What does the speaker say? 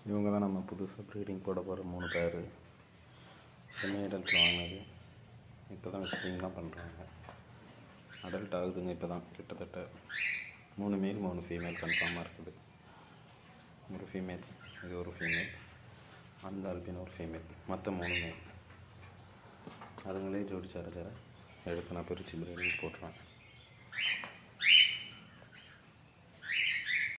இவங்க தான் நம்ம புதுசாக ப்ரீடிங் போட போகிற 3 பேர். செமி அடல்ட் வாங்கினது. இப்போ தான் விசிட்டிங்லாம் பண்ணுறாங்க. அடல்ட் ஆகுதுங்க. இப்போ தான் கிட்டத்தட்ட 3 மேல் 3 ஃபீமேல் கன்ஃபார்மாக இருக்குது. ஒரு ஃபீமேல், இது ஒரு ஃபீமேல், அந்த அல்பின் ஒரு ஃபீமேல், மொத்தம் 3 மேல். அதுங்களே ஜோடி சேர எடுத்து நான் பிரித்து ப்ரீடிங் போட்டுருவேன்.